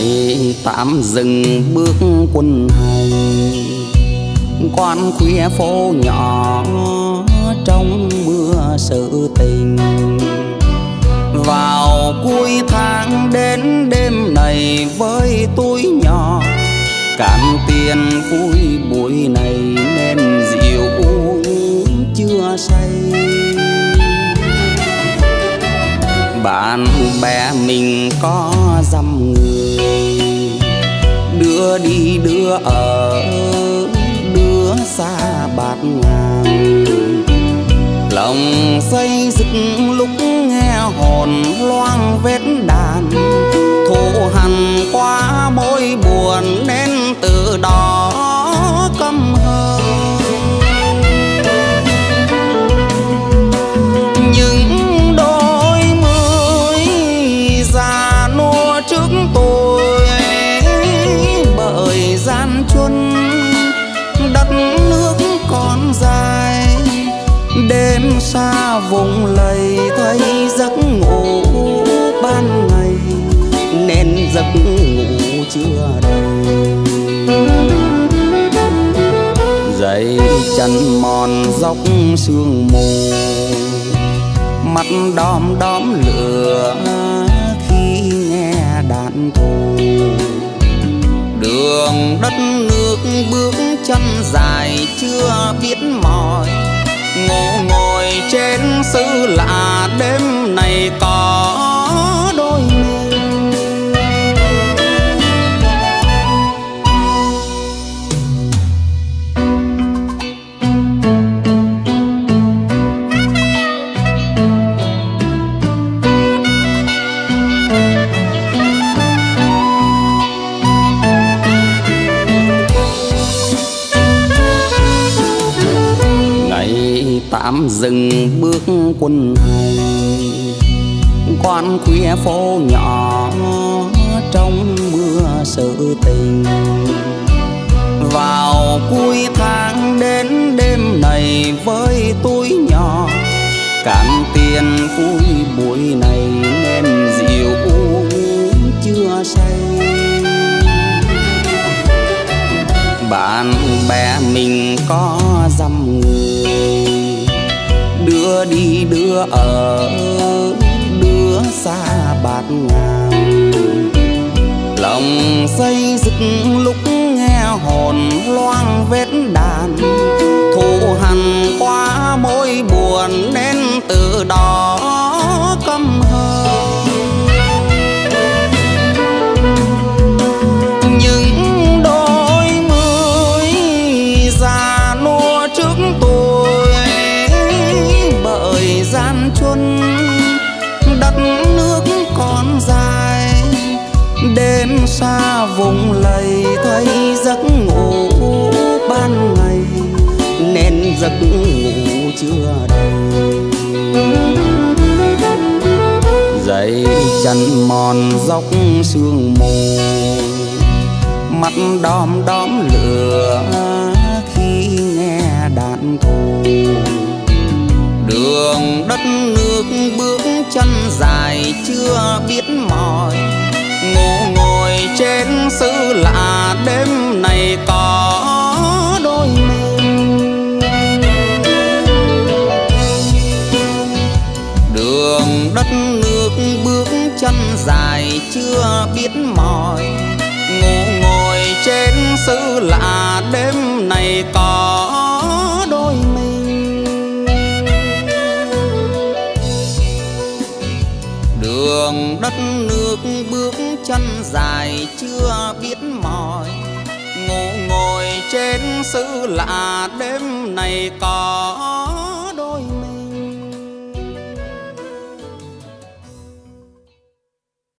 ngày tạm dừng bước quân hành, quan khuya phố nhỏ trong mưa sự tình. Vào cuối tháng đến đêm này với túi nhỏ, cạn tiền vui buổi này nên rượu uống chưa say. Bạn bè mình có dăm người, đứa đi đứa ở, đứa xa bạt ngàn. Lòng xây dứt lúc nghe hồn loang vết đàn, thù hằn qua mối buồn nên từ đó căm hờn. Những đôi mươi già nua trước tôi bởi gian truân, đất nước còn dài. Đêm xa vùng lầy thấy giấc ngủ ban ngày nên giấc ngủ chưa đầy. Dậy chân mòn dốc sương mù, mắt đom đóm lửa khi nghe đạn thù. Đường đất nước bước chân dài chưa biết mỏi, ngủ ngồi trên xứ lạ đêm này có đôi mình. Tạm dừng bước quân hành, quan khuya phố nhỏ trong mưa sự tình. Vào cuối tháng đến đêm này với túi nhỏ, cạn tiền vui buổi này nên rượu uống chưa say. Bạn bè mình có dăm người, đứa đi đứa ở, đứa xa bạt ngàn. Lòng xây dứt lúc nghe hồn loang vết đàn, thù hằn qua mối buồn nên từ đó căm hờn. Những đôi mươi già nua trước tôi bởi gian truân, đất nước còn dài. Đêm xa vùng lầy thấy giấc ngủ ban ngày nên giấc ngủ chưa đầy. Dậy chân mòn dốc sương mù, mắt đom đóm lửa khi nghe đạn thù. Đường đất nước bước chân dài chưa biết mỏi, ngủ ngồi trên xứ lạ đêm này có đôi mình. Đường đất nước bước chân dài chưa biết mỏi, ngủ ngồi trên xứ lạ đêm này có đôi mình. Đường đất nước bước chân dài chưa biết mỏi, ngủ ngồi trên xứ lạ đêm này có